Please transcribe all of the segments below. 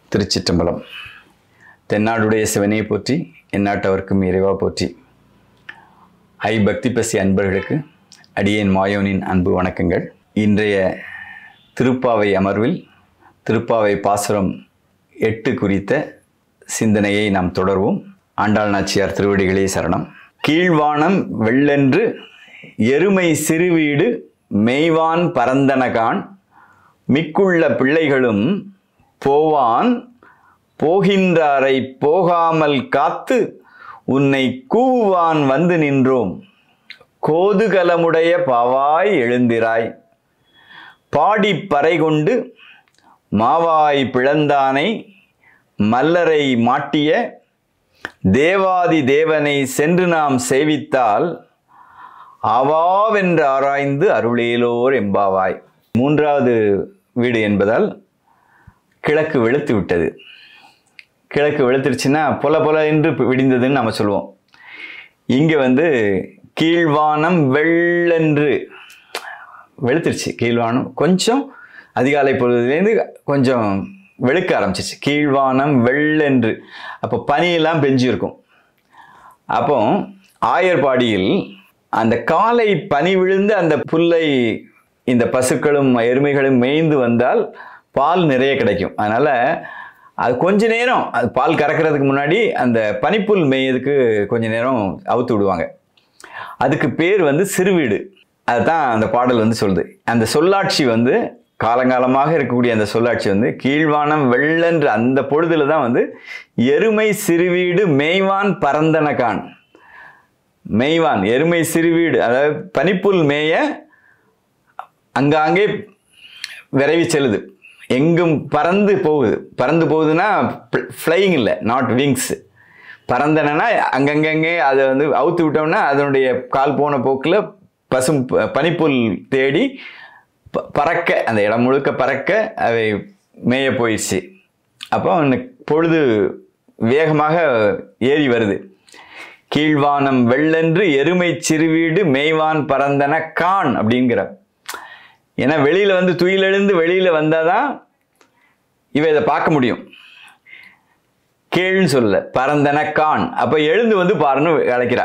திருச்சிற்றம்பலம். தென்னாடுடைய சிவனை போற்றி, எந்நாட்டவர்க்கும் இறைவா போற்றி. பக்தி பசி அன்பர்களுக்கு அடியேன் மாயோனின் அன்பு வணக்கங்கள். இன்றைய திருப்பாவை அமர்வில் திருப்பாவை பாசுரம் 8 குறித்த சிந்தனையை நாம் தொடர்வோம். ஆண்டாள் நாச்சியார் திருவடிகளே சரணம். கீழ்வானம் வெள்ளென்று எருமை சிறுவீடு மெய்வான் பரந்தனகான் மிக்குள்ள பிள்ளைகளும் போவான் போகின்றாரை போகாமல் காத்து உன்னை கூவுவான் வந்து நின்றோம். கோதுகலமுடைய பாவாய் எழுந்திராய் பாடி பறை கொண்டு மாவாய் பிளந்தானை மல்லரை மாட்டிய தேவாதி தேவனை சென்று நாம் சேவித்தால் ஆவாவென்று ஆராய்ந்து அருளேலோர் எம்பாவாய். 3வது வீடு என்பதால் கிழக்கு வெளுத்து விட்டது. கிழக்கு வெளுத்துருச்சுன்னா பொல பொல என்று விடிந்ததுன்னு நம்ம சொல்லுவோம். இங்கே கீழ்வானம் வெள்ளென்று வெளுத்துருச்சு. கீழ்வானம் கொஞ்சம் அதிகாலை பொழுதுலேருந்து கொஞ்சம் வெளுக்க ஆரம்பிச்சிச்சு. கீழ்வானம் வெள்ளென்று, அப்போ பனியெல்லாம் பெஞ்சிருக்கும். அப்போ ஆயர்பாடியில் அந்த காலை பனி விழுந்து அந்த புல்லை இந்த பசுக்களும் எருமைகளும் மேய்ந்து வந்தால் பால் நிறைய கிடைக்கும். அதனால் அது கொஞ்ச நேரம், அது பால் கறக்கிறதுக்கு முன்னாடி அந்த பனிப்புல் மேயதுக்கு கொஞ்ச நேரம் அவுத்து விடுவாங்க. அதுக்கு பேர் சிறுவீடு. அதுதான் அந்த பாடல் சொல்லுது. அந்த சொல்லாட்சி காலங்காலமாக இருக்கக்கூடிய அந்த சொல்லாட்சி கீழ்வானம் வெள்ளென்று அந்த பொழுதுல தான் எருமை சிறுவீடு மேய்வான் பரந்தனகான். மேய்வான் எருமை சிறுவீடு, அதாவது பனிப்புல் மேய அங்காங்கே விரைவி செல்லுது, எங்கும் பறந்து போகுது. பறந்து போகுதுன்னா ஃப்ளையிங் இல்லை, நாட் விங்ஸ். பறந்தனா அங்கங்கே அதை அவுத்து விட்டோம்னா அதனுடைய கால் போன போக்கில் பசும் பனிப்புல் தேடி பறக்க, அந்த இடம் முழுக்க பறக்க அவை மேய போயிடுச்சு. அப்போ பொழுது வேகமாக ஏறி வருது. கீழ்வானம் வெள்ளென்று எருமை சிறுவீடு மேய்வான் பரந்தன கான் அப்படிங்கிற. ஏன்னா வெளியில் துயிலெழுந்து வெளியில் வந்தால் தான் இதை பார்க்க முடியும். கீழ்ன்னு சொல்ல பரந்தன கான். அப்போ எழுந்து பாருன்னு அழைக்கிறா.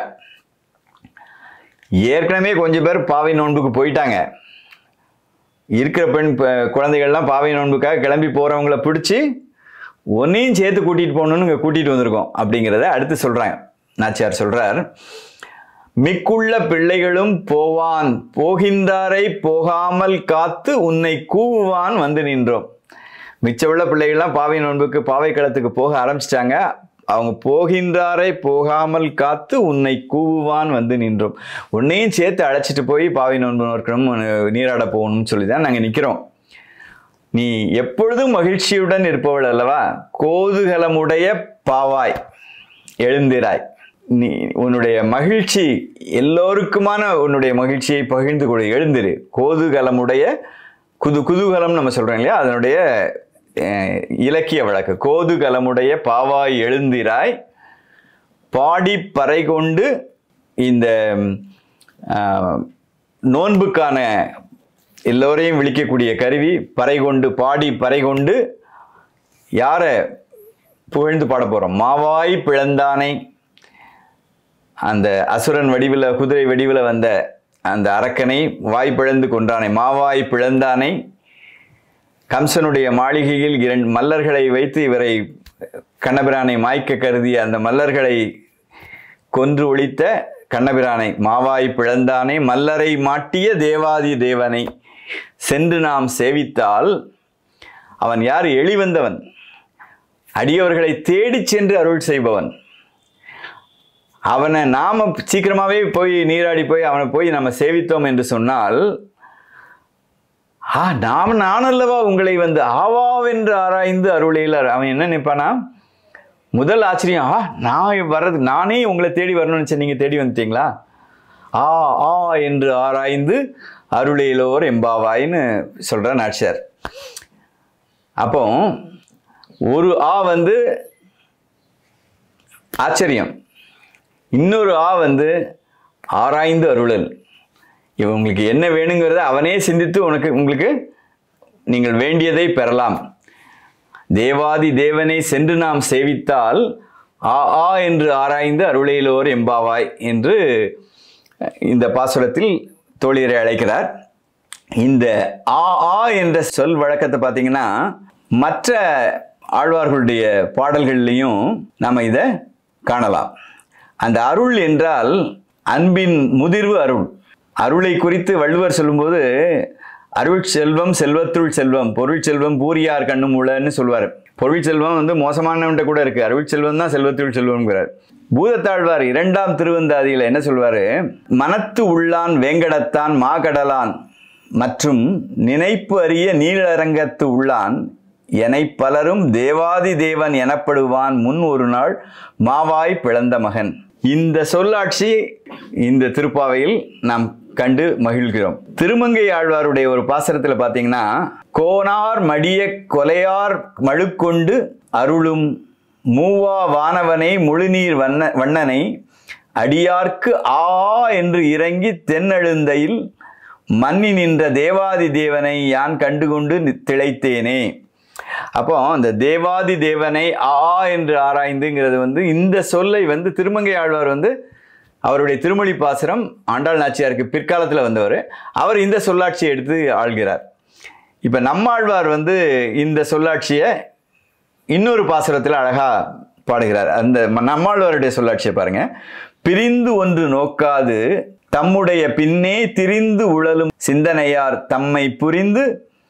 ஏற்கனவே கொஞ்சம் பேர் பாவை நோன்புக்கு போயிட்டாங்க. இருக்கிற பெண் குழந்தைகள்லாம் பாவை நோன்புக்காக கிளம்பி போகிறவங்கள பிடிச்சி ஒன்றையும் சேர்த்து கூட்டிகிட்டு போகணுன்னு இங்கே கூட்டிகிட்டு வந்திருக்கோம் அப்படிங்கிறத அடுத்து சொல்கிறாங்க. நாச்சியார் சொல்கிறார், மிக்குள்ள பிள்ளைகளும் போவான் போகின்றாரை போகாமல் காத்து உன்னை கூவுவான் வந்து நின்றோம். மிச்சமுள்ள பிள்ளைகள்லாம் பாவை நோன்புக்கு பாவை களத்துக்கு போக ஆரம்பிச்சிட்டாங்க. அவங்க போகின்றாரை போகாமல் காத்து உன்னை கூவுவான் வந்து நின்றோம். உன்னையும் சேர்த்து அழைச்சிட்டு போய் பாவை நோன்பு நோக்கணும், நீராட போகணும்னு சொல்லி தான் நாங்கள் நிற்கிறோம். நீ எப்பொழுதும் மகிழ்ச்சியுடன் இருப்பவள் அல்லவா, கோதுகலமுடைய பாவாய் எழுந்திராய். நீ உன்னுடைய மகிழ்ச்சி எல்லோருக்குமான உன்னுடைய மகிழ்ச்சியை பகிர்ந்து கொடு, எழுந்திரு. கோதுகலமுடைய குதூகலம் நம்ம சொல்றோம் இல்லையா, அதனுடைய இலக்கிய வழக்கு. கோதுகலமுடைய பாவாய் எழுந்திராய் பாடி பறை கொண்டு. இந்த நோன்புக்கான எல்லோரையும் விழிக்கக்கூடிய கருவி பறை கொண்டு, பாடி பறை கொண்டு யாரை புகழ்ந்து பாட போறோம்? மாவாய் பிளந்தானை, அந்த அசுரன் வடிவில் குதிரை வடிவில் வந்த அந்த அரக்கனை வாய் பிளந்து கொன்றானை, மாவாய் பிளந்தானை. கம்சனுடைய மாளிகையில் 2 மல்லர்களை வைத்து இவரை கண்ணபிரானை மாய்க்க கருதிய அந்த மல்லர்களை கொன்று ஒழித்த கண்ணபிரானை மாவாய் பிளந்தானை மல்லரை மாட்டிய தேவாதி தேவனை சென்று நாம் சேவித்தால் அவன் யார்? எளிவந்தவன், அடியவர்களை தேடி சென்று அருள் செய்பவன். அவனை நாம சீக்கிரமாகவே போய் நீராடி போய் அவனை போய் நம்ம சேவித்தோம் என்று சொன்னால், நானல்லவா உங்களை ஆவாவென்று ஆராய்ந்து அருளேலார். அவன் என்ன நினைப்பானா, முதல் ஆச்சரியம், நான் வர்றது, நானே உங்களை தேடி வரணும்னு நினச்சேன், நீங்கள் தேடி வந்துட்டீங்களா? ஆ என்று ஆராய்ந்து அருளேலோர் எம்பாவாயின்னு சொல்கிற நாச்சியார். அப்போ ஒரு ஆச்சரியம், இன்னொரு ஆராய்ந்து அருளல். உங்களுக்கு என்ன வேணுங்கிறத அவனே சிந்தித்து உங்களுக்கு நீங்கள் வேண்டியதை பெறலாம். தேவாதி தேவனை சென்று நாம் சேவித்தால் ஆ ஆ என்று ஆராய்ந்து அருளையிலோர் எம்பாவாய் என்று இந்த பாசுரத்தில் தோழியரை அழைக்கிறார். இந்த ஆ ஆ என்ற சொல் வழக்கத்தை பார்த்தீங்கன்னா மற்ற ஆழ்வார்களுடைய பாடல்கள்லையும் நாம் இதை காணலாம். அந்த அருள் என்றால் அன்பின் முதிர்வு அருள். அருளை குறித்து வள்ளுவர் சொல்லும்போது அருள் செல்வம் செல்வத்துள் செல்வம், பொருள் செல்வம் பூரியார் கண்ணும் உளன்னு சொல்வார். பொருள் செல்வம் வந்து மோசமானவன்ட்ட கூட இருக்கு, அருள் செல்வம் தான் செல்வத்துள் செல்வம்ங்கிறார். பூதத்தாழ்வார் 2ஆம் திருவந்தாதியில் என்ன சொல்வாரு? மனத்து உள்ளான் வேங்கடத்தான் மாகடலான் மற்றும் நினைப்பு அறிய நீளரங்கத்து உள்ளான் எனை பலரும் தேவாதி தேவன் எனப்படுவான் முன் ஒரு நாள் மாவாய் பிளந்த மகன். இந்த சொல்லாட்சி இந்த திருப்பாவையில் நாம் கண்டு மகிழ்கிறோம். திருமங்கை ஆழ்வாருடைய ஒரு பாசுரத்தில் பார்த்தீங்கன்னா, கோனார் மடிய கொலையார் மழுக்கொண்டு அருளும் மூவா வானவனை முழுநீர் வண்ணனை அடியார்க்கு ஆ என்று இறங்கி தென்னெழுந்தையில் மன்னி நின்ற தேவாதி தேவனை யான் கண்டுகொண்டு திளைத்தேனே. அப்போ அந்த தேவாதி தேவனை ஆ என்று ஆராய்ந்துங்கிறது வந்து இந்த சொல்லை வந்து திருமங்கை ஆழ்வார் வந்து அவருடைய திருமொழி பாசுரம் ஆண்டாள் நாச்சியாருக்கு பிற்காலத்தில் வந்தவர். அவர் இந்த சொல்லாட்சியை எடுத்து ஆள்கிறார். இப்போ நம்மாழ்வார் வந்து இந்த சொல்லாட்சியை இன்னொரு பாசுரத்தில் அழகா பாடுகிறார். அந்த நம்மாழ்வாருடைய சொல்லாட்சியை பாருங்க. பிரிந்து ஒன்று நோக்காது தம்முடைய பின்னே திரிந்து உழலும் சிந்தனையார் தம்மை புரிந்து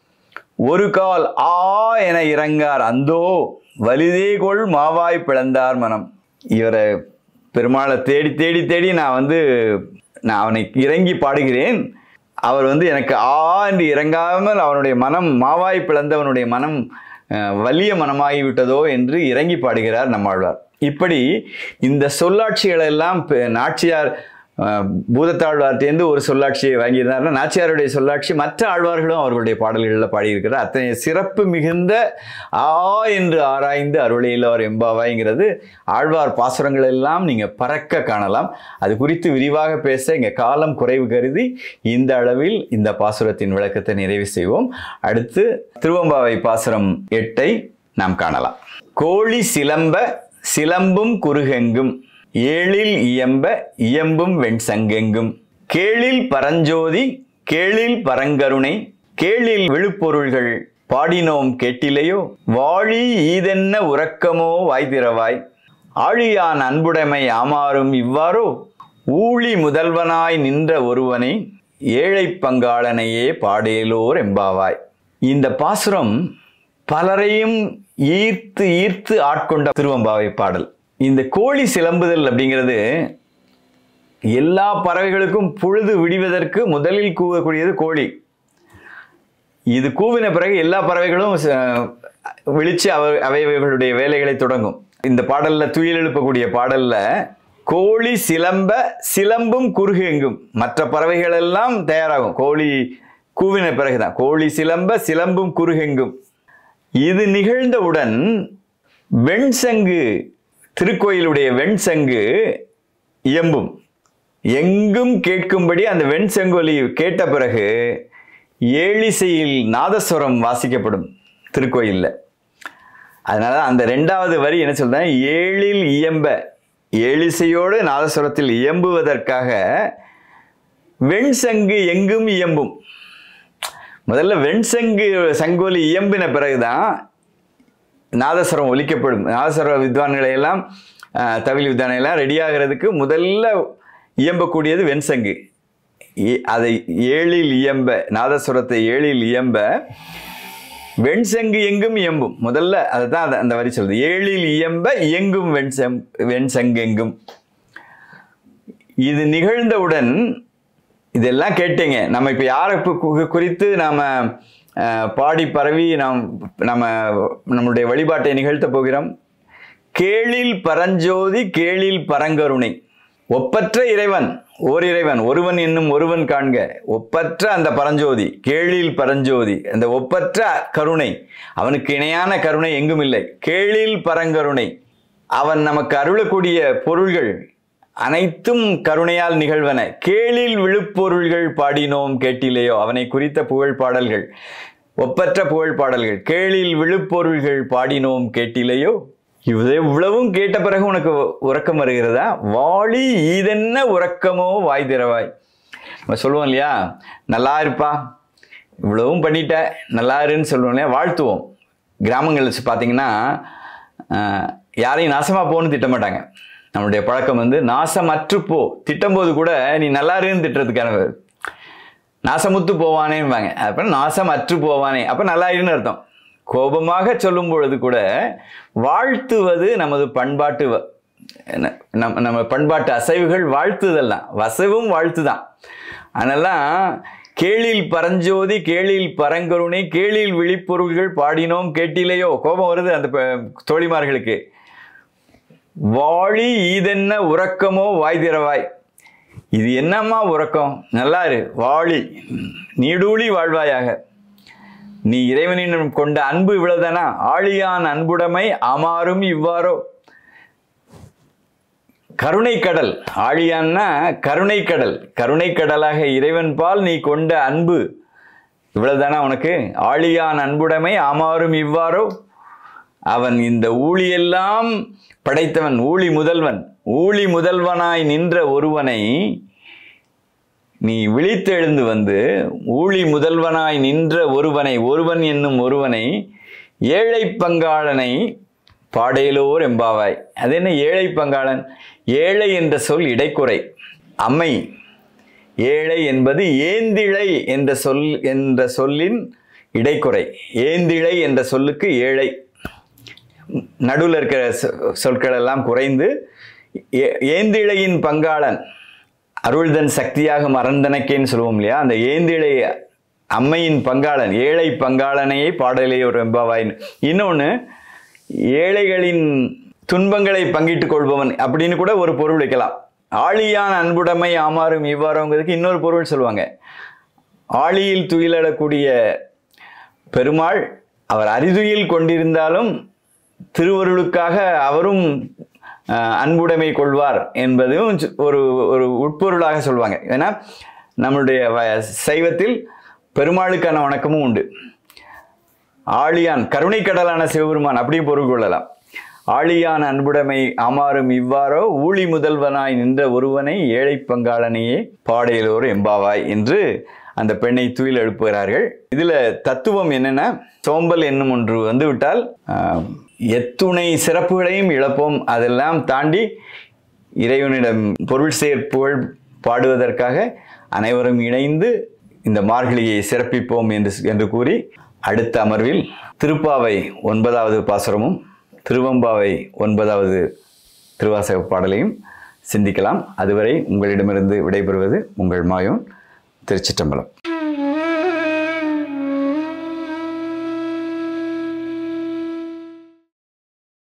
ஒரு கால் ஆ என இறங்கார் அந்தோ வலிதேகொள் மாவாய் பிளந்தார் மனம். இவரை பெருமாளை தேடி தேடி தேடி நான் அவனை இறங்கி பாடுகிறேன். அவர் வந்து எனக்கு ஆ என்று இறங்காமல் அவனுடைய மனம் மாவாய் பிளந்தவனுடைய மனம் வலிய மனமாகிவிட்டதோ என்று இறங்கி பாடுகிறார் நம்மாழ்வார். இப்படி இந்த சொல்லாட்சிகளெல்லாம் நாச்சியார் பூதத்தாழ்வார்ட்டேருந்து ஒரு சொல்லாட்சியை வாங்கியிருந்தாருன்னா, நாச்சியாருடைய சொல்லாட்சி மற்ற ஆழ்வார்களும் அவர்களுடைய பாடல்களில் பாடியிருக்கிறார். அத்தனை சிறப்பு மிகுந்த ஆ என்று ஆராய்ந்து அருளையிலோர் எம்பாவாய்ங்கிறது ஆழ்வார் பாசுரங்கள் எல்லாம் நீங்கள் பறக்க காணலாம். அது குறித்து விரிவாக பேச இங்கே காலம் குறைவு கருதி இந்த அளவில் இந்த பாசுரத்தின் விளக்கத்தை நிறைவு செய்வோம். அடுத்து திருவம்பாவை பாசுரம் 8 நாம் காணலாம். கோழி சிலம்ப சிலம்பும் குறுகெங்கும் ஏழில் இயம்ப இயம்பும் வெண்சங்கெங்கும் கேளில் பரஞ்சோதி கேளில் பரங்கருணை கேளில் விழுப்பொருள்கள் பாடினோம் கேட்டிலையோ வாழி ஈதென்ன உறக்கமோ வாய்திரவாய் ஆழியான் அன்புடைமை ஆமாறும் இவ்வாறோ ஊழி முதல்வனாய் நின்ற ஒருவனை ஏழை பங்காளனையே பாடேலோர் எம்பாவாய். இந்த பாசுரம் பலரையும் ஈர்த்து ஈர்த்து ஆட்கொண்ட திருவம்பாவை பாடல். இந்த கோழி சிலம்புதல் அப்படிங்கிறது எல்லா பறவைகளுக்கும் பொழுது விடிவதற்கு முதலில் கூவக்கூடியது கோழி. இது கூவின பிறகு எல்லா பறவைகளும் விழிச்சு அவைகளுடைய வேலைகளை தொடங்கும். இந்த பாடல்ல துயில் எழுப்பக்கூடிய பாடல்ல கோழி சிலம்ப சிலம்பும் குறுகெங்கும், மற்ற பறவைகள் எல்லாம் தயாராகும். கோழி கூவின பிறகுதான் கோழி சிலம்ப சிலம்பும் குறுகெங்கும். இது நிகழ்ந்தவுடன் வெண்சங்கு, திருக்கோயிலுடைய வெண்சங்கு இயம்பும், எங்கும் கேட்கும்படி அந்த வெண்சங்கொலி கேட்ட பிறகு ஏழிசையில் நாதஸ்வரம் வாசிக்கப்படும் திருக்கோயிலில். அதனால அந்த 2வது வரி என்ன சொல்றேன்? ஏழில் இயம்ப, ஏழிசையோடு நாதஸ்வரத்தில் இயம்புவதற்காக வெண்சங்கு எங்கும் இயம்பும். முதல்ல வெண்சங்கு சங்கொலி இயம்பின பிறகுதான் நாதஸ்வரம் ஒலிக்கப்படும். நாதஸ்வர வித்வான்களை எல்லாம் தவில் வித்வானை எல்லாம் ரெடியாகிறதுக்கு முதல்ல இயம்பக்கூடியது வெண்சங்கு. அதை ஏழில் இயம்ப, நாதஸ்வரத்தை ஏழில் இயம்ப வெண்சங்கு எங்கும் இயம்பும். முதல்ல அதை தான் அந்த வரி சொல்லுது. ஏழில் இயம்ப இயங்கும் வெண்சங்கெங்கும். இது நிகழ்ந்தவுடன் இதெல்லாம் கேட்டீங்க. நம்ம இப்போ யாரை குறித்து நாம் பாடி பரவி நம்முடைய வழிபாட்டை நிகழ்த்த போகிறோம்? கேளில் பரஞ்சோதி கேளில் பரங்கருணை. ஒப்பற்ற இறைவன், ஓர் இறைவன், ஒருவன் என்னும் ஒருவன் காண்க. ஒப்பற்ற அந்த பரஞ்சோதி, கேளில் பரஞ்சோதி, அந்த ஒப்பற்ற கருணை, அவனுக்கு இணையான கருணை எங்கும் இல்லை. கேளில் பரங்கருணை, அவன் நமக்கு அருளக்கூடிய பொருள்கள் அனைத்தும் கருணையால் நிகழ்வன. கேளில் விழுப்பொருள்கள் பாடினோம் கேட்டிலேயோ, அவனை குறித்த புகழ் பாடல்கள் ஒப்பற்ற புகழ் பாடல்கள். கேளில் விழுப்பொருள்கள் பாடினோம் கேட்டிலையோ. இவ்வளவும் கேட்ட பிறகு உனக்கு உறக்கம் வருகிறதா? வாழி ஈதென்ன உறக்கமோ வாய் திறவாய். நம்ம சொல்லுவோம் இல்லையா, நல்லா இருப்பா, இவ்வளவும் பண்ணிட்ட, நல்லா இருன்னு சொல்லுவோம் இல்லையா, வாழ்த்துவோம். கிராமங்கள் வச்சு பார்த்தீங்கன்னா யாரையும் நாசமாக போன்னு திட்டமாட்டாங்க. நம்மளுடைய பழக்கம் வந்து நாசமற்று போ. திட்டும்போது கூட நீ நல்லா இருன்னு திட்டுறதுக்கான, நாசமுத்து போவானேன்பாங்க. அப்புறம் நாசமற்று போவானே, அப்போ நல்லா இருன்னு அர்த்தம். கோபமாக சொல்லும் பொழுது கூட வாழ்த்துவது நமது பண்பாட்டு, நம்ம பண்பாட்டு அசைவுகள் வாழ்த்துதல் தான். வசவும் வாழ்த்து தான். அதனாலாம் கேளில் பரஞ்சோதி கேளில் பரங்கருணை கேளில் விழிப்பொருள்கள் பாடினோம் கேட்டிலையோ. கோபம் வருது அந்த தோழிமார்களுக்கு. வாழி ஈதென்ன உறக்கமோ வாய் திறவாய். இது என்னம்மா உறக்கம்? நல்லாரு வாழி, நீடூழி வாழ்வாயாக. நீ இறைவனிடம் கொண்ட அன்பு இவ்வளவுதானா? ஆழியான் அன்புடைமை அமாறும் இவ்வாறோ. கருணை கடல், ஆழியான்னா கருணை கடல். கருணை கடலாக இறைவன் பால் நீ கொண்ட அன்பு இவ்வளவுதானா உனக்கு? ஆழியான் அன்புடைமை அமாறும் இவ்வாறோ. அவன் இந்த ஊழியெல்லாம் படைத்தவன், ஊழி முதல்வன். ஊழி முதல்வனாய் நின்ற ஒருவனை நீ விழித்தெழுந்து வந்து, ஊழி முதல்வனாய் நின்ற ஒருவனை, ஒருவன் என்னும் ஒருவனை, ஏழை பங்காளனை பாடேலோர் எம்பாவாய். அது என்ன ஏழை பங்காளன்? ஏழை என்ற சொல் இடைக்குறை. அம்மை ஏழை என்பது ஏந்திழை என்ற சொல்லின் இடைக்குறை. ஏந்திழை என்ற சொல்லுக்கு ஏழை, நடுவில் இருக்கிற சொற்கள் எல்லாம் குறைந்து ஏந்திழையின் பங்காளன், அருள்தன் சக்தியாக மறந்தனக்கேன்னு சொல்லுவோம் இல்லையா, அந்த ஏந்திழை அம்மையின் பங்காளன், ஏழை பங்காளனையே பாடலையோர் எம்பாவாயின்னு. இன்னொன்று, ஏழைகளின் துன்பங்களை பங்கிட்டு கொள்பவன் அப்படின்னு கூட ஒரு பொருள் வைக்கலாம். ஆழியான் அன்புடைமை ஆமாறும் இவ்வாறுங்கிறதுக்கு இன்னொரு பொருள் சொல்லுவாங்க. ஆழியில் துயிலடக்கூடிய பெருமாள் அவர் அரிதுயில் கொண்டிருந்தாலும் திருவருளுக்காக அவரும் அன்புடைமை கொள்வார் என்பதும் ஒரு ஒரு உட்பொருளாக சொல்லுவாங்க. ஏன்னா நம்மளுடைய சைவத்தில் பெருமாளுக்கான வணக்கமும் உண்டு. ஆழியான் கருணை கடலான சிவபெருமான் அப்படியும் பொருள் கொள்ளலாம். ஆழியான் அன்புடைமை அமாறும் இவ்வாறோ ஊழி முதல்வனாய் நின்ற ஒருவனை ஏழை பங்காளனையே பாடையிலோர் எம்பாவாய் என்று அந்த பெண்ணை துயில் எழுப்புகிறார்கள். இதில் தத்துவம் என்னென்னா, சோம்பல் என்னும் ஒன்று வந்துவிட்டால் எத்துணை சிறப்புகளையும் இழப்போம். அதெல்லாம் தாண்டி இறைவனிடம் பொருள் சேர்ப்புகள் பாடுவதற்காக அனைவரும் இணைந்து இந்த மார்கழியை சிறப்பிப்போம் என்று கூறி, அடுத்த அமர்வில் திருப்பாவை 9வது பாசுரமும் திருவம்பாவை 9வது திருவாசக பாடலையும் சிந்திக்கலாம். அதுவரை உங்களிடமிருந்து விடைபெறுவது உங்கள் மாயோன். திருச்சிற்றம்பலம்.